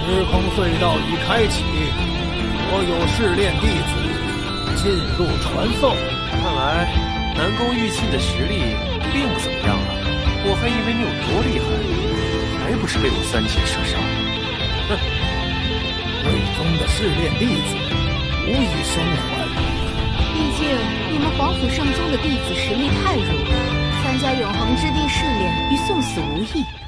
时空隧道已开启，所有试炼弟子进入传送。 看来南宫玉庆的实力并不怎么样啊！我还以为你有多厉害，还不是被我3箭射杀。 哼，魏宗的试炼弟子无以生还。 毕竟你们皇府圣宗的弟子实力太弱，参加永恒之地试炼与送死无异。